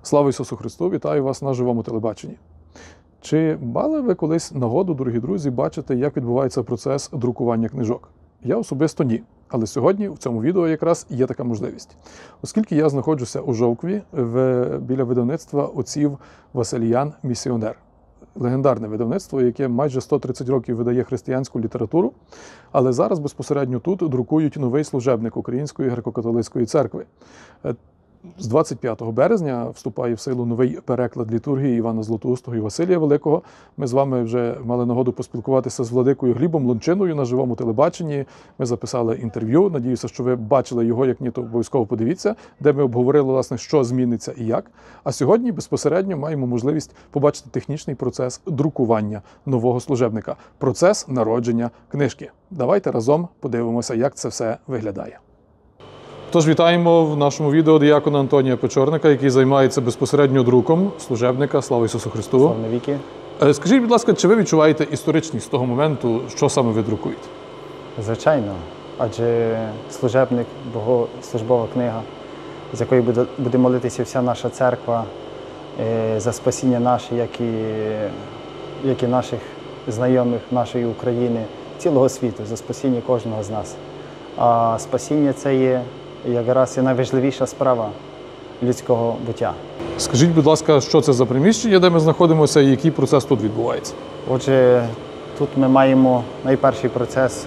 Слава Ісусу Христу! Вітаю вас на живому телебаченні. Чи мали ви колись нагоду, дорогі друзі, бачити, як відбувається процес друкування книжок? Я особисто ні. Але сьогодні в цьому відео якраз є така можливість. Оскільки я знаходжуся у Жовкві, біля видавництва отців Василіян Місіонер. Легендарне видавництво, яке майже 130 років видає християнську літературу, але зараз безпосередньо тут друкують новий служебник Української греко-католицької церкви. З 25 березня вступає в силу новий переклад літургії Івана Златоустого і Василія Великого. Ми з вами вже мали нагоду поспілкуватися з владикою Глібом Лончиною на живому телебаченні. Ми записали інтерв'ю. Надіюся, що ви бачили його, як ні, то обов'язково подивіться, де ми обговорили, власне, що зміниться і як. А сьогодні безпосередньо маємо можливість побачити технічний процес друкування нового служебника. Процес народження книжки. Давайте разом подивимося, як це все виглядає. Тож вітаємо в нашому відео диякона Антонія Печорника, який займається безпосередньо друком служебника. Слава Ісусу Христу! Слава навіки! Скажіть, будь ласка, чи ви відчуваєте історичність того моменту, що саме ви друкуєте? Звичайно, адже служебник, богослужбова книга, з якої буде молитися вся наша церква за спасіння наше, як і наших знайомих, нашої України, цілого світу, за спасіння кожного з нас. А спасіння – це є якраз і найважливіша справа людського буття. Скажіть, будь ласка, що це за приміщення, де ми знаходимося, і який процес тут відбувається? Отже, тут ми маємо найперший процес,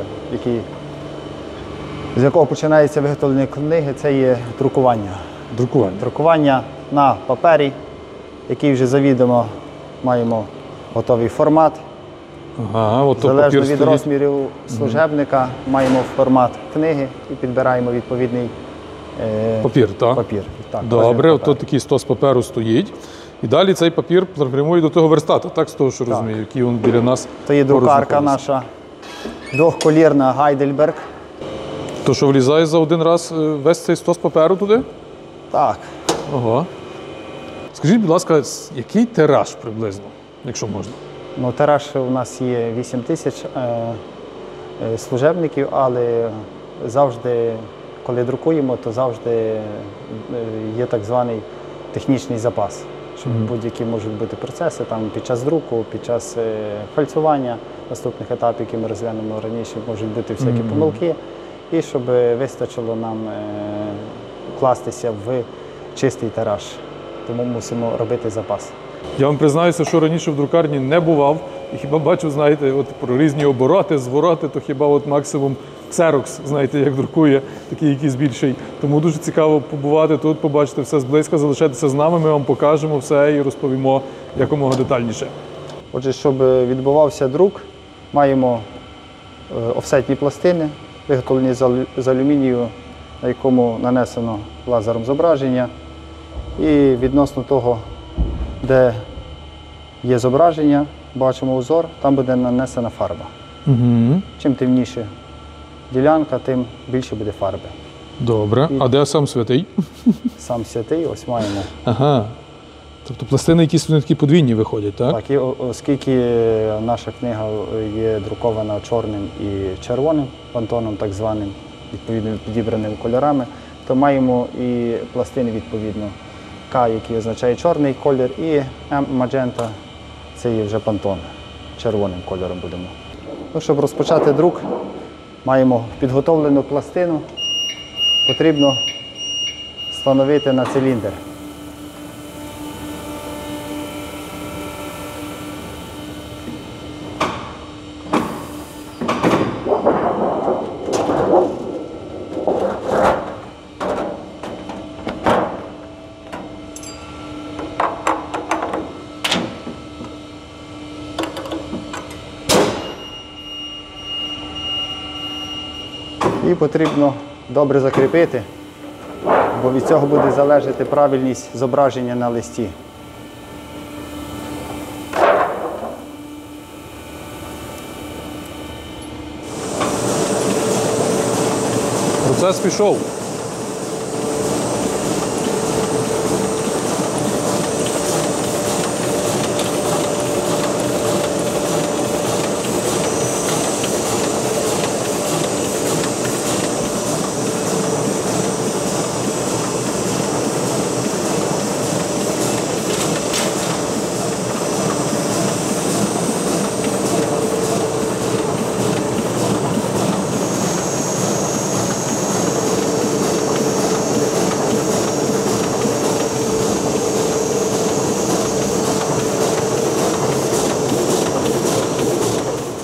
з якого починається виготовлення книги, це є друкування. Друкування на папері, який вже завідомо маємо готовий формат. Залежно від розмірів служебника, маємо формат книги і підбираємо відповідний папір. Так, добре, тут такий стос паперу стоїть. І далі цей папір прямує до того верстата, так, з того, що розумію, який він біля нас. Це є друкарка наша, двохколірна Гайдельберг. То, що влізає за один раз весь цей стос паперу туди? Так. Ого. Скажіть, будь ласка, який тираж приблизно, якщо можна? Ну, тираж у нас є 8 тисяч служебників, але завжди, коли друкуємо, то завжди є так званий технічний запас. Щоб будь-які можуть бути процеси там, під час друку, під час фальцування наступних етапів, які ми розглянемо раніше, можуть бути всякі помилки. І щоб вистачило нам кластися в чистий тираж. Тому мусимо робити запас. Я вам признаюся, що раніше в друкарні не бував. І хіба бачу, знаєте, от про різні обороти, звороти, то хіба от максимум Xerox, знаєте, як друкує, такий якийсь більший. Тому дуже цікаво побувати тут, побачити все зблизька, залишайтеся з нами, ми вам покажемо все і розповімо якомога детальніше. Отже, щоб відбувався друк, маємо офсетні пластини, виготовлені з алюмінію, на якому нанесено лазером зображення. І відносно того, де є зображення, бачимо узор, там буде нанесена фарба. Чим темніше ділянка, тим більше буде фарби. Добре. А де сам святий? Сам святий, ось маємо. Ага. Тобто пластини якісь вони такі подвійні виходять, так? Так, і оскільки наша книга є друкована чорним і червоним пантоном, так званим, відповідно підібраними кольорами, то маємо і пластини відповідно. К, який означає чорний колір, і М, маджента, це є вже пантон. Червоним кольором будемо. Ну, щоб розпочати друк, маємо підготовлену пластину, потрібно встановити на циліндр. І потрібно добре закріпити, бо від цього буде залежати правильність зображення на листі. Процес пішов.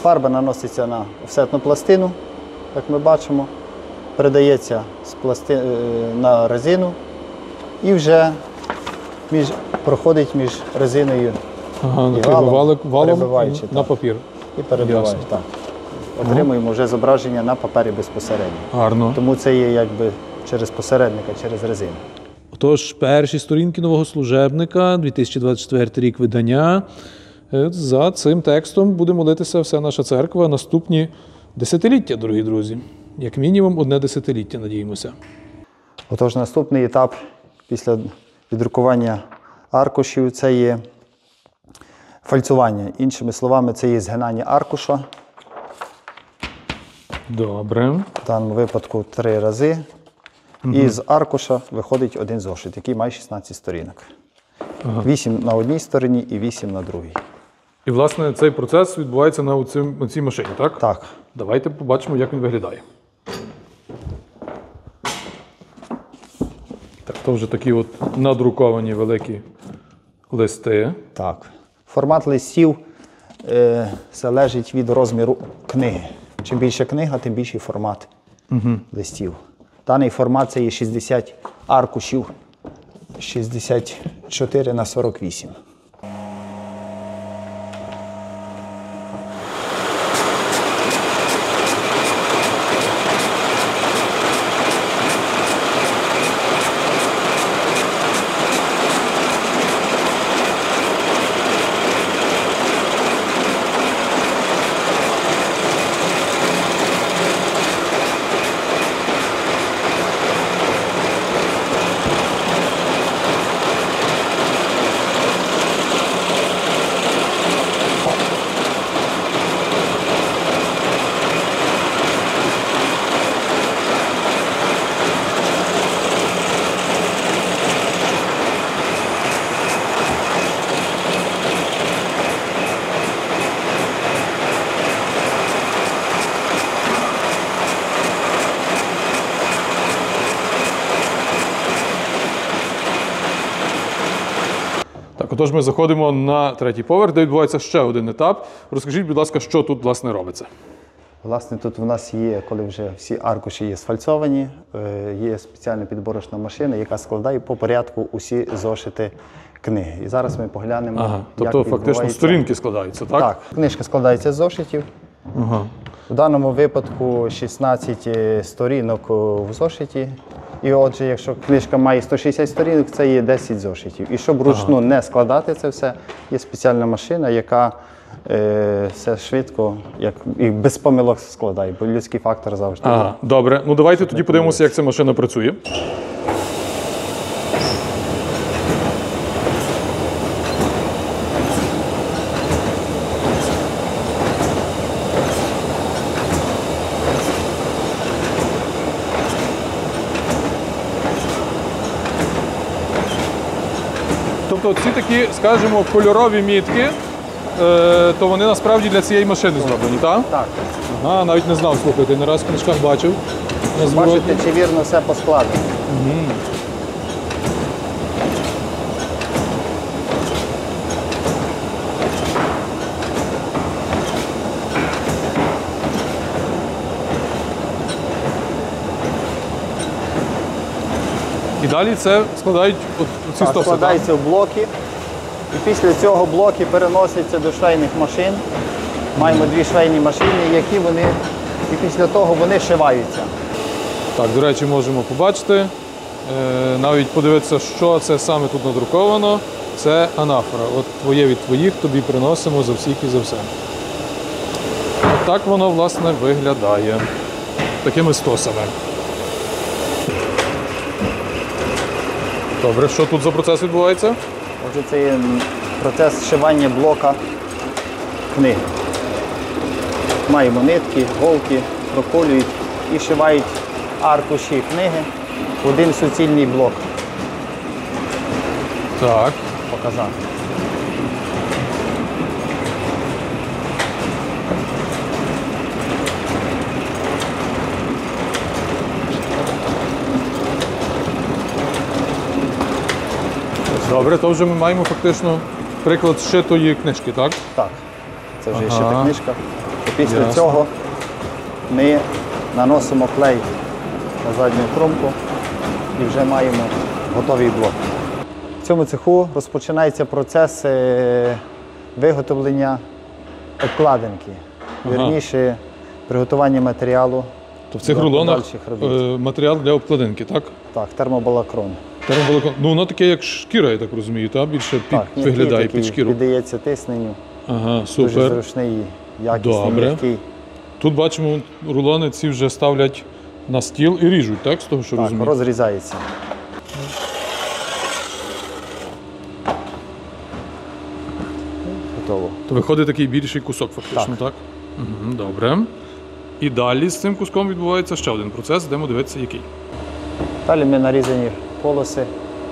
Фарба наноситься на офсетну пластину, як ми бачимо, передається на резину і вже проходить між резиною Ага, і валом, валом перебиваючи, на так. папір. І перебиваєш. Ясно. Так. Отримуємо вже зображення на папері безпосередньо. Гарно. Тому це є якби через посередника, через резину. Отож, перші сторінки нового служебника, 2024 рік видання. За цим текстом буде молитися вся наша церква наступні десятиліття, дорогі друзі. Як мінімум, одне десятиліття, надіємося. Отож, наступний етап після віддрукування аркушів – це є фальцування. Іншими словами, це є згинання аркуша. Добре. В даному випадку 3 рази. І з аркуша виходить один зошит, який має 16 сторінок. 8 на одній стороні і 8 на другій. І, власне, цей процес відбувається на цій машині, так? Так. Давайте побачимо, як він виглядає. Так, то вже такі от надруковані великі листи. Так. Формат листів залежить від розміру книги. Чим більша книга, тим більший формат листів. Даний формат це є 60 аркушів, 64 на 48. Отож, ми заходимо на 3-й поверх, де відбувається ще один етап. Розкажіть, будь ласка, що тут, власне, робиться? Власне, тут у нас є, коли вже всі аркуші є сфальцовані, є спеціальна підборочна машина, яка складає по порядку усі зошити книги. І зараз ми поглянемо, Ага, як тобто фактично відбувається. сторінки складаються, так? Так, книжка складається з зошитів. Ага. В даному випадку 16 сторінок в зошиті. І отже, якщо книжка має 160 сторінок, це є 10 зошитів. І щоб вручну не складати це все, є спеціальна машина, яка все швидко і без помилок складає, бо людський фактор завжди. Ага, добре. Ну давайте тоді подивимося, як ця машина працює. Тобто ці такі, скажімо, кольорові мітки, то вони насправді для цієї машини зроблені, так? Так. Ага, навіть не знав, слухайте, не раз в книжках бачив. Бачите, чи вірно все поскладено. І далі це складають ці Так, стоси, так? складається в блоки. І після цього блоки переносяться до швейних машин. Маємо 2 швейні машини, які вони, і після того вони шиваються. Так, до речі, можемо побачити, навіть подивитися, що це саме тут надруковано. Це анафора. От твоє від твоїх тобі приносимо за всіх і за все. От так воно, власне, виглядає. Такими стосами. Добре, що тут за процес відбувається? Отже, це є процес шивання блока книги. Маємо нитки, голки, проколюють і шивають аркуші книги в один суцільний блок. Так. Показати. Добре, то вже ми маємо фактично приклад зшитої книжки, так? Так, це вже Ага. шита книжка. Після Ясно. цього ми наносимо клей на задню кромку і вже маємо готовий блок. В цьому цеху розпочинається процес виготовлення обкладинки, вірніше приготування матеріалу. То в цих для рулонах подальших робіт. матеріал для обкладинки, так? Так, термобалакрон. Ну, воно таке, як шкіра, я так розумію, та? Більше виглядає під шкіру. Піддається тисненню, Ага, дуже супер. зручний, якісний, Добре. м'який. Тут бачимо, рулони ці вже ставлять на стіл і ріжуть, так? З того, що Так, розумію? розрізається. Готово. То виходить такий більший кусок фактично, так? Угу, добре. І далі з цим куском відбувається ще один процес, йдемо дивитися, який. Далі ми нарізані полоси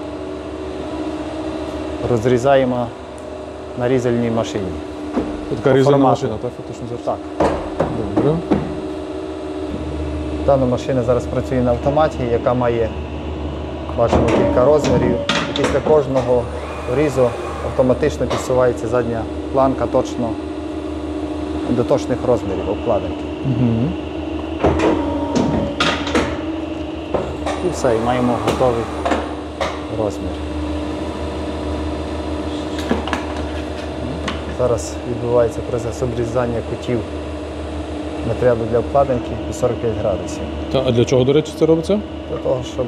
розрізаємо на різальній машині. Така різальна формату. машина, так? Фактично зараз. Так. Добре. Дана машина зараз працює на автоматі, яка має, бачимо, кілька розмірів. І після кожного різу автоматично підсувається задня планка точно до точних розмірів обкладинки. Угу. І все, і маємо готовий розмір. Зараз відбувається процес обрізання кутів матеріалу для обкладинки і 45 градусів. А для чого, до речі, це робиться? Для того, щоб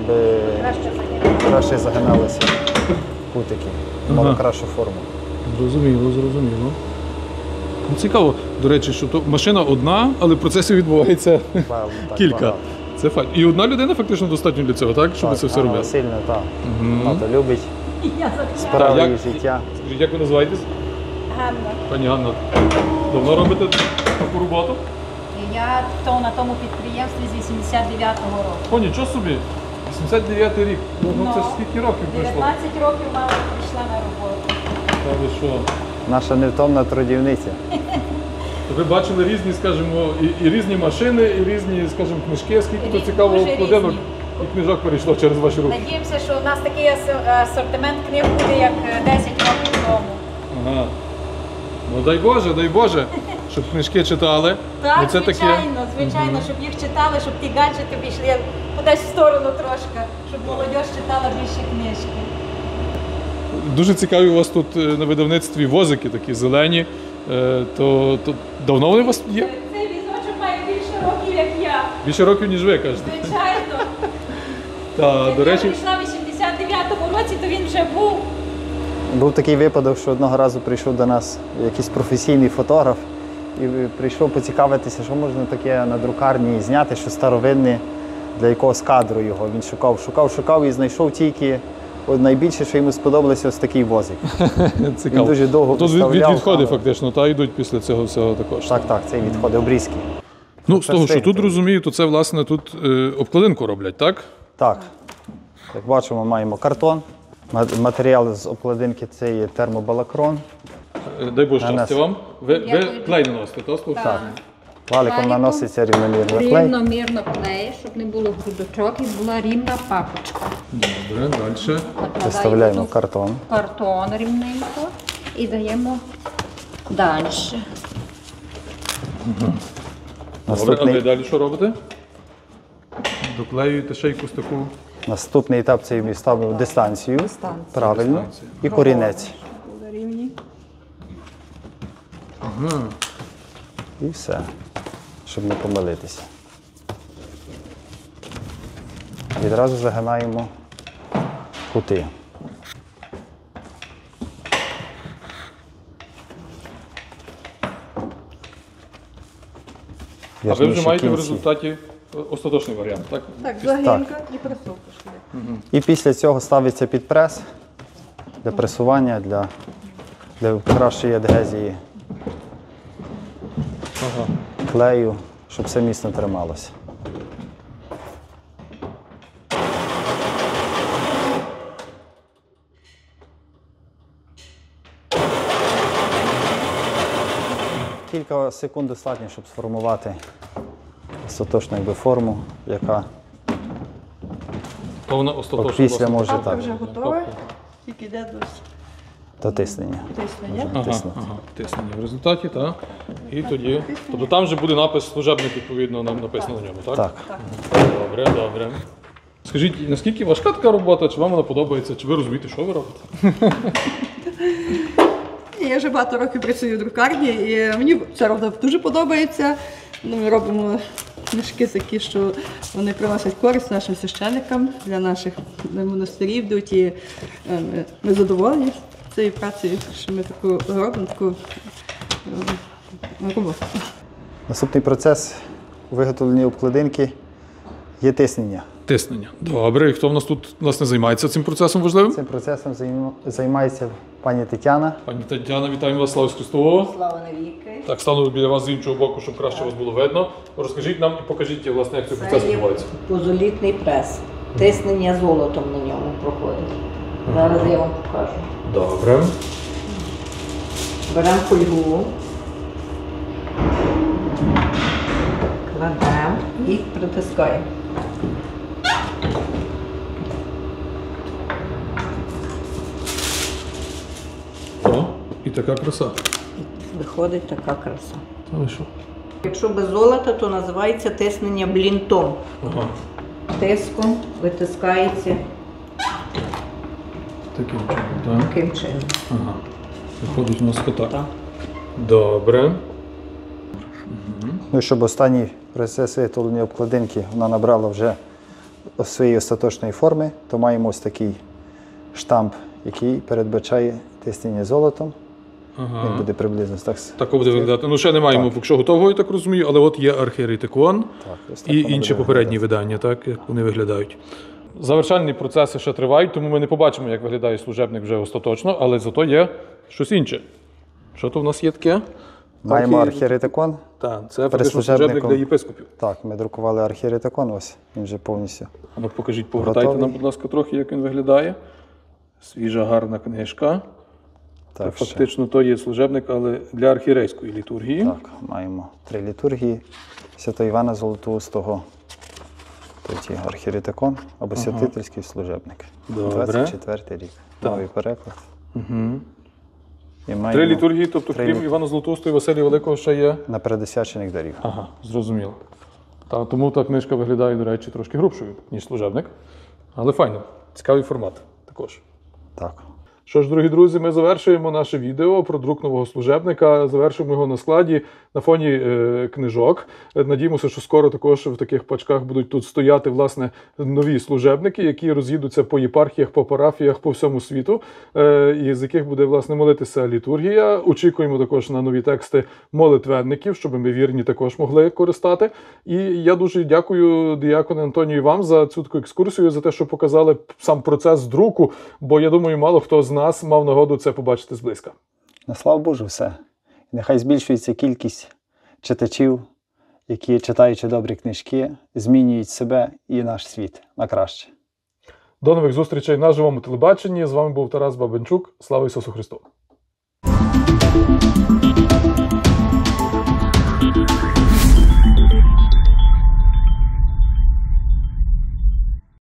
краще загиналися кутики, мали кращу форму. Зрозуміло, зрозуміло. Ну, цікаво, до речі, що то машина одна, але процесів відбувається Так, кілька. багато. Це факт. І одна людина фактично достатньо для цього, так? Щоб це все Анна робити. Васильівна, так. Мгм. Вона то любить Так, справи як- її життя. Скажіть, як ви називаєтесь? Ганна. Пані Ганна, давно робите таку роботу? Я на тому підприємстві з 89-го року. О, нічого собі. 89-й рік. Ну це ж Ну, скільки років пройшло? 19 років мама прийшла на роботу. Та ви що? Наша невтомна трудівниця. То ви бачили різні, скажімо, і різні машини, і різні, скажімо, книжки, скільки то Різні, цікаво дуже обкладинок різні. і книжок перейшло через ваші руки. Надіємося, що у нас такий асортимент книг буде, як 10 років тому. Ага. Ну дай Боже, щоб книжки читали. Так, Ну, це таке. звичайно, щоб їх читали, щоб ті гаджети пішли кудись в сторону трошки, щоб молодь читала більше книжки. Дуже цікаві у вас тут на видавництві возики такі зелені. То давно вони у вас є? Цей візочок має більше років, як я. Більше років, ніж ви кажете. Звичайно. Та, Як до я речі, прийшла в 89-му році, то він вже був. Був такий випадок, що одного разу прийшов до нас якийсь професійний фотограф і прийшов поцікавитися, що можна таке на друкарні зняти, що старовинне для якогось кадру його. Він шукав і знайшов тільки найбільше, що йому сподобалося, ось такий возик. цікаво. Він дуже довго Тут виставляв, відходи але- фактично, та йдуть після цього всього також. Так, цей відходи обрізки. Ну, з того, що встигнути. тут розумію, то це, власне, тут обкладинку роблять, так? Так, як бачимо, маємо картон. Матеріал з обкладинки це є термобалакрон. Дай Боже Нанес. щастя вам. Ви Дякую. клей наносите, так? Так. Валиком наноситься рівномірно клей. Рівномірно клею, щоб не було грудочок і була рівна папочка. Добре, далі. Виставляємо картон. Картон рівненько і даємо далі. Добре, а ви Наступний, далі що робите? Доклеюєте ще якусь таку. наступний етап це ми ставимо дистанцію. Дистанцію. Правильно. Дистанцію. І корінець. І все, щоб не помилитися. Відразу загинаємо кути. А ви вже маєте в Кінці. результаті остаточний варіант, так? Так, загинка і присовка. І після цього ставиться під прес для пресування, для кращої адгезії Ага. клею, щоб все міцно трималося. Кілька секунд достатньо, щоб сформувати остаточну форму, яка То вона остаточно. після власне, може Папка так. вже готова, тільки йде дощ. до тиснення. Тиснення. Тиснути. Тиснення в результаті, так. І тоді. Тобто там вже буде напис служебник, відповідно, написано на ньому, так? Так. Добре, добре. Скажіть, наскільки важка така робота, чи вам вона подобається, чи ви розумієте, що ви робите? Я вже багато років працюю в друкарні, і мені ця робота дуже подобається. Ми робимо книжки такі, що вони приносять користь нашим священникам, для наших монастирів йдуть, і ми задоволені цією працею, що ми таку робимо, таку роботу. Наступний процес у виготовленні обкладинки є тиснення. Тиснення. Добре, і хто в нас тут, власне, займається цим процесом важливим? Цим процесом займається пані Тетяна. Пані Тетяна, вітаємо вас, слава Ісусу Христу. Слава навіки. Так, стану біля вас з іншого боку, щоб краще вас було видно. Розкажіть нам і покажіть, власне, як цей процес Це є відбувається. позолітний прес. Тиснення золотом на ньому проходить. Зараз я вам покажу. Добре. Беремо фольгу, кладемо і притискаємо. О, і така краса. Виходить така краса. Та ви що? Якщо без золота, то називається тиснення блінтом. Ага. Тиском витискається Таким чином, так? таким чином. Ага. Виходить у нас отак. Так. Добре. Ну, і щоб останній процес виготовлення обкладинки вона набрала вже своєї остаточної форми, то маємо ось такий штамп, який передбачає тиснення золотом. Він Ага. буде приблизно так. Так буде виглядати. Ну, ще не маємо Так. поки що готового, я так розумію, але от є архієретикон ось так і воно інші буде попередні виглядати. видання, так, як вони виглядають. Завершальні процеси ще тривають, тому ми не побачимо, як виглядає служебник вже остаточно, але зато є щось інше. Що то в нас є таке? Маємо архієретикон. Так, це фактично служебником. служебник для єпископів. Так, ми друкували архієретикон, ось він вже повністю. А ну покажіть, погортайте Готовий. нам, будь ласка, трохи, як він виглядає. Свіжа, гарна книжка. Так, ще. Фактично то є служебник, але для архієрейської літургії. Так, маємо 3 літургії Святого Івана Золотоустого. Тут є архієретикон або святительський служебник. Добре. 24 рік. Так. Новий переклад. Угу. І маємо 3 літургії, тобто три крім літ- Івана Золотоустого і Василія Великого ще є. на передосвячених дарів. Ага, зрозуміло. Та, тому та книжка виглядає, до речі, трошки грубшою, ніж служебник. Але файно, цікавий формат також. Так. Що ж, дорогі друзі, ми завершуємо наше відео про друк нового служебника. Завершуємо його на складі на фоні книжок. Надіємося, що скоро також в таких пачках будуть тут стояти, власне, нові служебники, які роз'їдуться по єпархіях, по парафіях по всьому світу, і з яких буде, власне, молитися літургія. Очікуємо також на нові тексти молитвенників, щоб ми вірні також могли користати. І я дуже дякую, діяконе Антонію, вам за цю таку екскурсію, за те, що показали сам процес друку, бо я думаю, мало хто з нас мав нагоду це побачити зблизька. На слава Божу, все. І нехай збільшується кількість читачів, які, читаючи добрі книжки, змінюють себе і наш світ на краще. До нових зустрічей на живому телебаченні. З вами був Тарас Бабенчук. Слава Ісусу Христу!